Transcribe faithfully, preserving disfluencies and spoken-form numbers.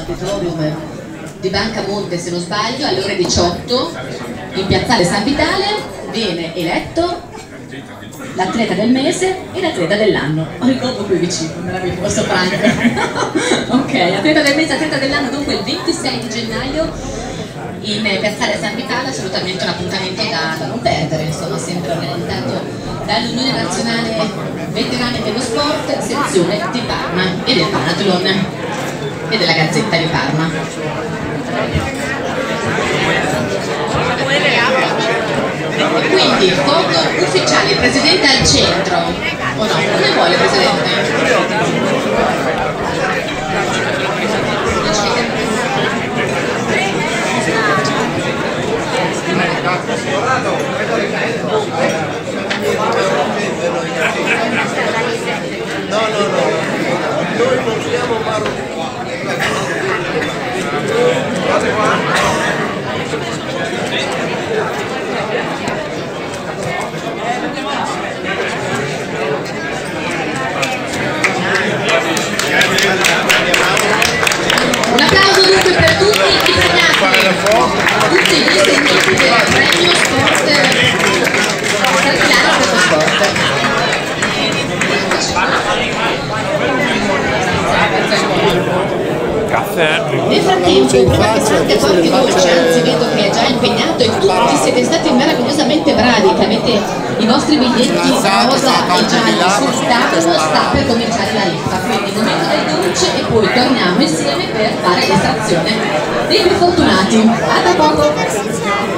all'auditorium di Banca Monte, se non sbaglio, alle ore diciotto in piazzale San Vitale viene eletto l'atleta del mese e l'atleta dell'anno. Ho il corpo qui vicino, meraviglioso Franco. Ok, atleta del mese e atleta dell'anno dunque il ventisei di gennaio in piazzale San Vitale, assolutamente un appuntamento da, da non perdere, insomma, sempre organizzato dall'Unione Nazionale Veterani dello Sport, sezione di Parma e del Panathlon e della Gazzetta di Parma. Quindi, foto ufficiale, il presidente al centro, o no? Come vuole il presidente? No, no, no, noi non siamo marocchini. Un applauso dunque per tutti i premiati, tutti gli iscritti del premio sport per Milano per lo sport. Nel frattempo, prima che porti voce, anzi vedo che è già impegnato e tutti siete stati meravigliosamente bravi, che avete i vostri biglietti rosa e gialli sul tavolo, sta per cominciare la riffa, quindi momento del dolce e poi torniamo insieme per fare l'estrazione dei più fortunati. A tra poco!